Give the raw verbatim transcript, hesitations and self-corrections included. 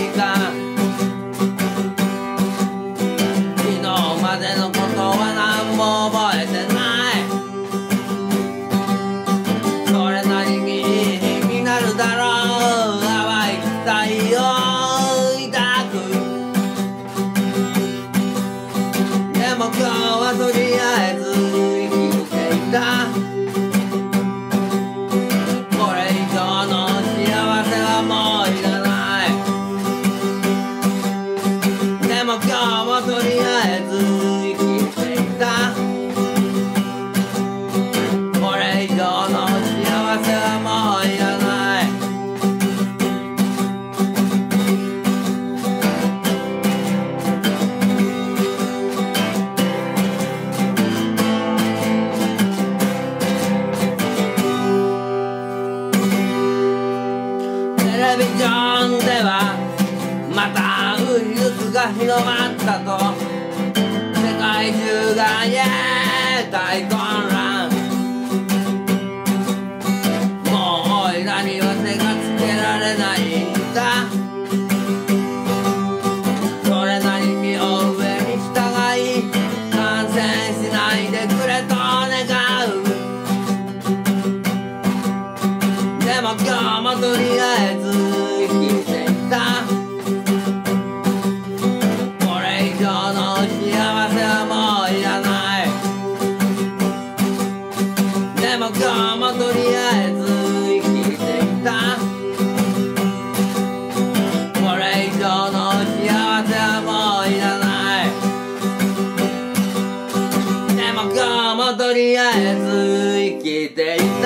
か。昨日までのことは何も覚えてない。それなりにいい日になるだろう。淡い期待を抱く。でも今日はとりあえず生きていた。これ以上の幸せはもういらない。でも今日もとりあえず生きていた。これ以上の幸せはもういらない。テレビジョンではまたウイルスが広まったと。世界中がイエーイ大混乱。もうおいらには手がつけられないんだ。それなりにお上に従い感染しないでくれと願う。でも今日もとりあえず生きていた。これ以上の幸せはもういらない。でも今日もとりあえず生きていた。これ以上の幸せはもういらない。でも今日もとりあえず生きていた。